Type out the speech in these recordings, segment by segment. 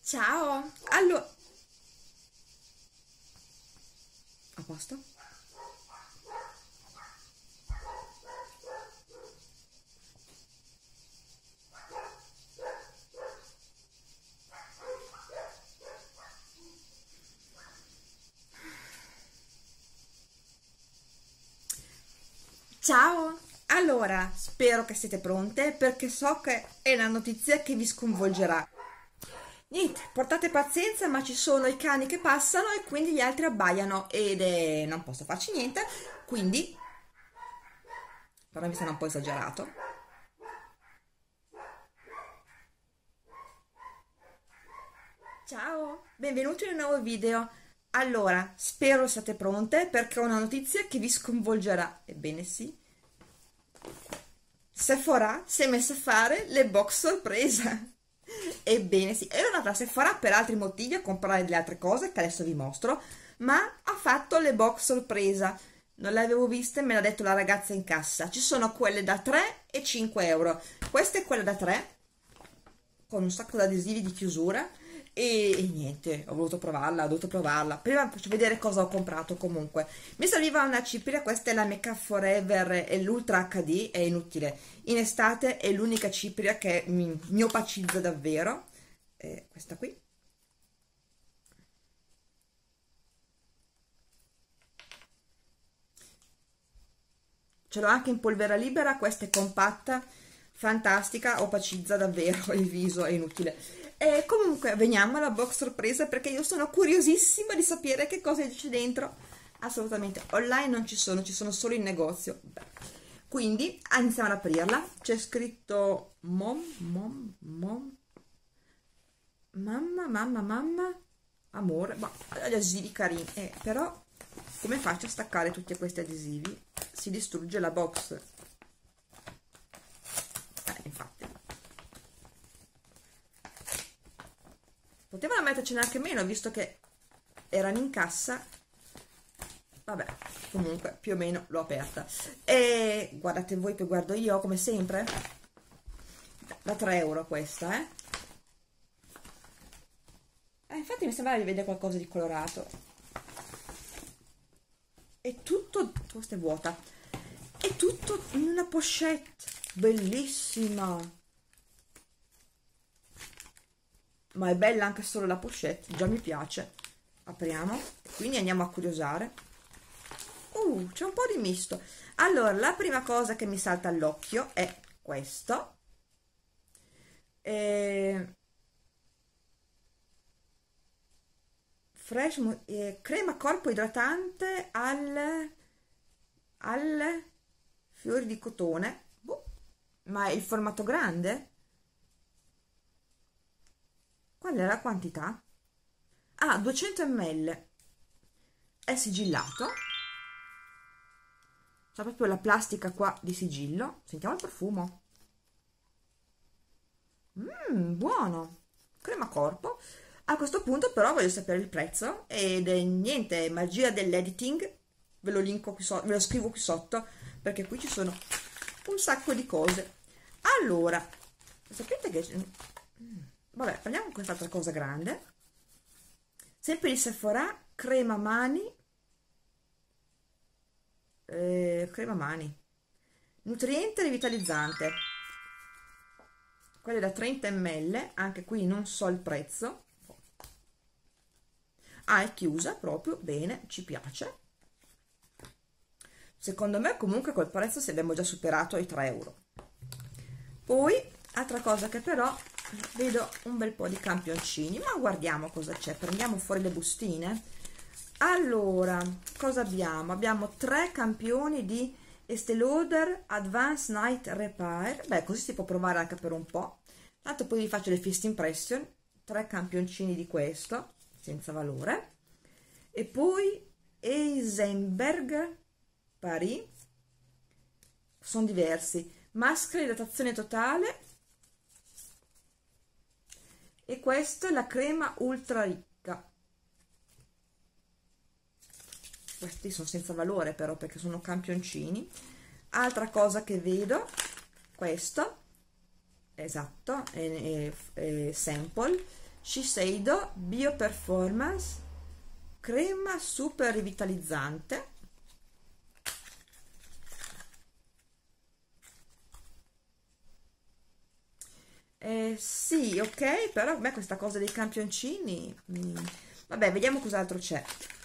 Ciao, allora, a posto? Ciao, allora, spero che siete pronte perché so che è una notizia che vi sconvolgerà. Niente, portate pazienza, ma ci sono i cani che passano e quindi gli altri abbaiano non posso farci niente, quindi, però mi sembra un po' esagerato. Ciao, benvenuti in un nuovo video. Allora, spero siate pronte perché ho una notizia che vi sconvolgerà. Ebbene sì, Sephora si è messa a fare le box sorpresa. Ebbene sì, ero andata a Sephora per altri motivi a comprare delle altre cose che adesso vi mostro, ma ha fatto le box sorpresa. Non le avevo viste, me l'ha detto la ragazza in cassa. Ci sono quelle da 3 e 5 euro. Questa è quella da 3 con un sacco di adesivi di chiusura e niente, ho dovuto provarla. Prima vi faccio vedere cosa ho comprato comunque. Mi serviva una cipria, questa è la Make Up Forever e l'Ultra HD, è inutile. In estate è l'unica cipria che mi opacizza davvero. Questa qui. Ce l'ho anche in polvere libera, questa è compatta, fantastica, opacizza davvero il viso, è inutile. E comunque veniamo alla box sorpresa perché io sono curiosissima di sapere che cosa c'è dentro. Assolutamente, online non ci sono, ci sono solo in negozio. Beh. Quindi iniziamo ad aprirla. C'è scritto mamma, amore, ma gli adesivi carini, però come faccio a staccare tutti questi adesivi? Si distrugge la box. Infatti. Potevano mettercene anche meno, visto che erano in cassa. Vabbè, comunque più o meno l'ho aperta. E guardate voi che guardo io, come sempre. Da 3 euro questa, infatti mi sembrava di vedere qualcosa di colorato. È tutto, questa è vuota. È tutto in una pochette. Bellissima. Ma è bella anche solo la pochette, già mi piace. Apriamo, quindi andiamo a curiosare. C'è un po' di misto. Allora, la prima cosa che mi salta all'occhio è questo. Crema corpo idratante al fiori di cotone. Boh, ma è il formato grande? Qual è la quantità? 200 ml. È sigillato. C'è proprio la plastica qua di sigillo. Sentiamo il profumo. Buono. Crema corpo. A questo punto però voglio sapere il prezzo ed è niente, magia dell'editing. Ve lo linko qui sotto, ve lo scrivo qui sotto perché qui ci sono un sacco di cose. Allora, sapete che vabbè, prendiamo quest'altra cosa grande, sempre di Sephora, crema mani, nutriente rivitalizzante, quella da 30 ml, anche qui non so il prezzo. È chiusa proprio, bene, ci piace. Secondo me comunque col prezzo se abbiamo già superato i 3 euro. Poi, altra cosa che però vedo un bel po' di campioncini, ma guardiamo cosa c'è, prendiamo fuori le bustine. Allora, cosa abbiamo? Abbiamo 3 campioni di Estée Lauder Advanced Night Repair. Beh, così si può provare anche per un po'. Tanto poi vi faccio le first impression. 3 campioncini di questo senza valore. E poi Eisenberg Paris, sono diversi, maschera idratazione totale, e questa è la crema ultra ricca. Questi sono senza valore però perché sono campioncini. Altra cosa che vedo, questo, esatto, è sample, Shiseido Bio Performance crema super rivitalizzante. Sì, ok, però a me questa cosa dei campioncini vabbè, vediamo cos'altro c'è.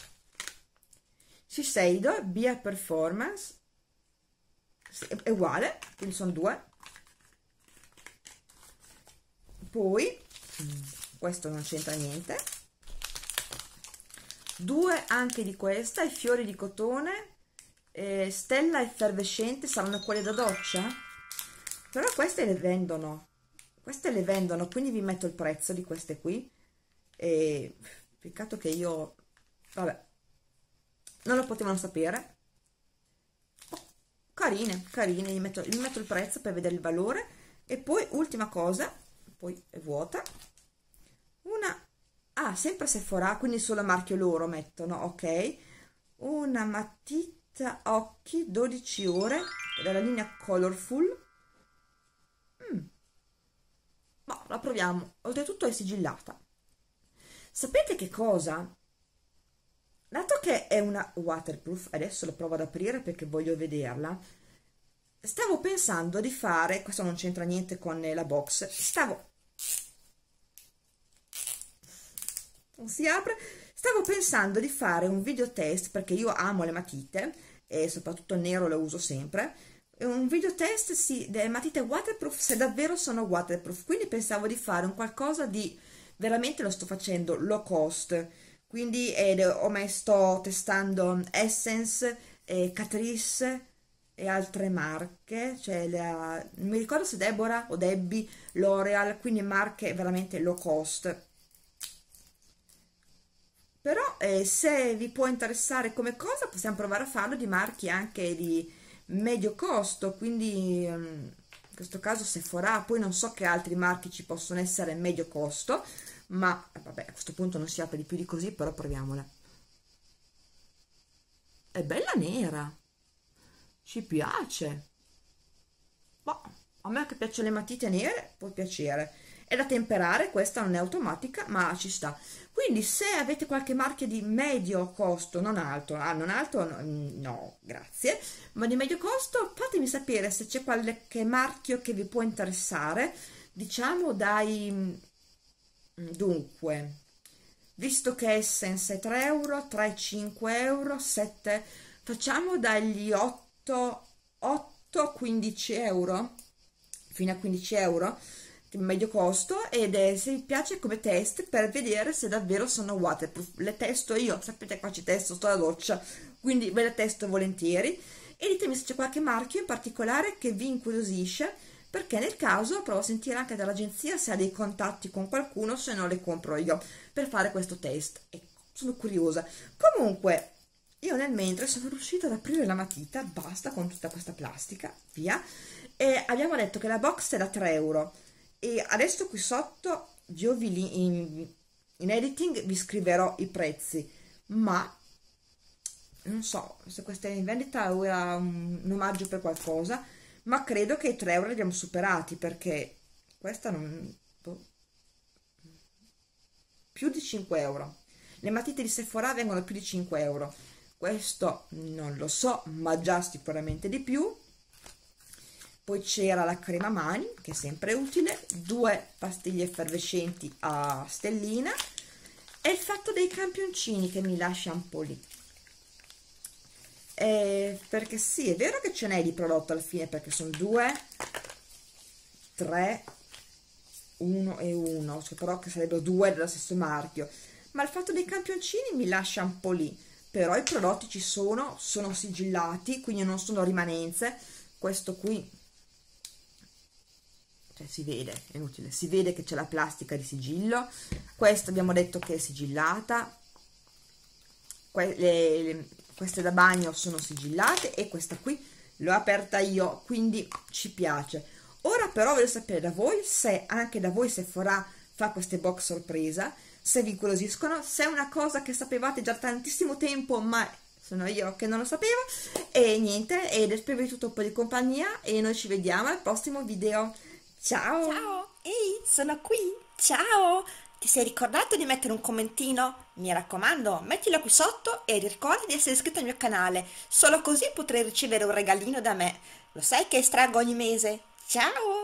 Shiseido Bio Performance, sì, è uguale, quindi sono due. Poi questo non c'entra niente, due anche di questa, i fiori di cotone, stella effervescente, saranno quelle da doccia, però queste le vendono, quindi vi metto il prezzo di queste qui. E peccato che io, vabbè, non lo potevano sapere. Oh, carine, carine, gli metto il prezzo per vedere il valore. E poi ultima cosa, poi è vuota, una, sempre Sephora, quindi solo a marchio loro mettono, ok, una matita occhi 12 ore della linea Colorful. Ma la proviamo, oltretutto è sigillata. Sapete che cosa? Dato che è una waterproof, adesso la provo ad aprire perché voglio vederla. Stavo pensando di fare, questo non c'entra niente con la box, non si apre, stavo pensando di fare un video test perché io amo le matite e soprattutto il nero lo uso sempre. Un video test, sì, delle matite waterproof, se davvero sono waterproof, quindi pensavo di fare un qualcosa di veramente, lo sto facendo low cost, quindi sto testando Essence, Catrice e altre marche, cioè non mi ricordo se Deborah o Debbie, L'Oreal, quindi marche veramente low cost. Però se vi può interessare come cosa, possiamo provare a farlo di marchi anche di medio costo, quindi in questo caso Sephora, poi non so che altri marchi ci possono essere medio costo, ma vabbè, a questo punto non si apre di più di così, però proviamola. È bella nera, ci piace. Boh, a me che piacciono le matite nere può piacere. È da temperare, questa non è automatica, ma ci sta. Quindi se avete qualche marchio di medio costo, non alto, non alto, no, no, grazie, ma di medio costo, fatemi sapere se c'è qualche marchio che vi può interessare. Diciamo dunque, visto che Essence è 3 euro, 3,5 euro, 7, facciamo dagli 8, 8 a 15 euro, fino a 15 euro, medio costo, ed è, se vi piace, come test per vedere se davvero sono waterproof. Le testo io, sapete, qua ci testo, sto alla doccia, quindi ve le testo volentieri, e ditemi se c'è qualche marchio in particolare che vi incuriosisce, perché nel caso provo a sentire anche dall'agenzia se ha dei contatti con qualcuno, se no le compro io per fare questo test. Ecco, sono curiosa. Comunque io nel mentre sono riuscita ad aprire la matita, basta con tutta questa plastica, via, e abbiamo detto che la box è da 3 euro, e adesso qui sotto io in editing vi scriverò i prezzi, ma non so se questa è in vendita o era un omaggio per qualcosa, ma credo che i 3 euro li abbiamo superati, perché questa non, boh, più di 5 euro. Le matite di Sephora vengono più di 5 euro, questo non lo so, ma già sicuramente di più. Poi c'era la crema mani, che è sempre utile, 2 pastiglie effervescenti a stellina, e il fatto dei campioncini che mi lascia un po' lì. Perché sì, è vero che ce n'è di prodotto alla fine, perché sono 2, 3, 1 e 1, cioè però che sarebbero 2 dello stesso marchio, ma il fatto dei campioncini mi lascia un po' lì. Però i prodotti ci sono sigillati, quindi non sono rimanenze. Questo qui, cioè si vede, è inutile, si vede che c'è la plastica di sigillo. Questa abbiamo detto che è sigillata, queste da bagno sono sigillate, e questa qui l'ho aperta io, quindi ci piace. Ora però voglio sapere da voi se anche da voi Sephora fa queste box sorpresa, se vi incuriosiscono, se è una cosa che sapevate già da tantissimo tempo ma sono io che non lo sapevo. E niente, ed spero di tutto un po' di compagnia, e noi ci vediamo al prossimo video. Ciao! Ciao, ehi, sono qui. Ciao, Ti sei ricordato di mettere un commentino? Mi raccomando, mettilo qui sotto e ricorda di essere iscritto al mio canale, solo così potrai ricevere un regalino da me. Lo sai che estraggo ogni mese? Ciao!